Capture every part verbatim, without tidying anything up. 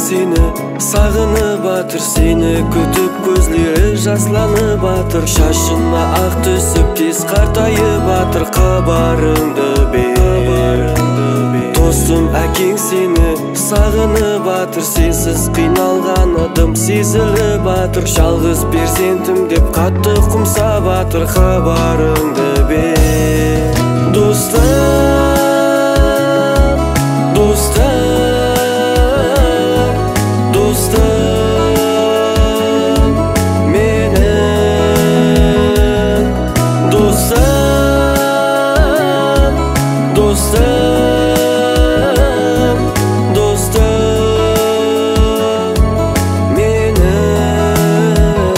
seni sağınıp atır, seni kütüp gözleri жасlanıp atır. Şaşına ak түсіп тез қартайып атыр, хабарыңды бер. Достым, әкең сені сағынып атыр, сенсіз қиналғаным сезіліп атыр. Жалғыз перзентім деп қатты құмсап атыр, хабарыңды бер. Достым, достым, достым, менің достым, достым, достым, менің.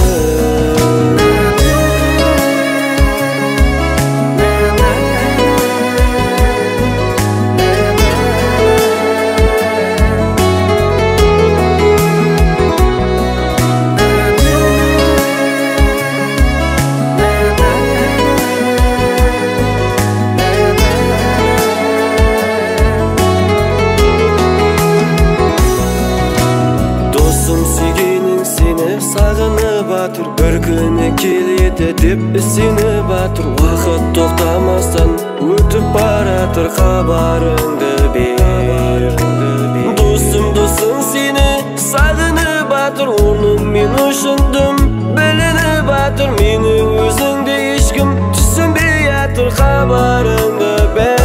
Сағынып атыр, бір күні келеді деп ізденіп атыр. Уақыт тоқтамастан өтіп баратыр, хабарыңды бер. Досым, досым сені сағынып атыр, оны мен ұшындым білініп атыр. Мені өзіңде ешкім түсінбей атыр, хабарыңды бер.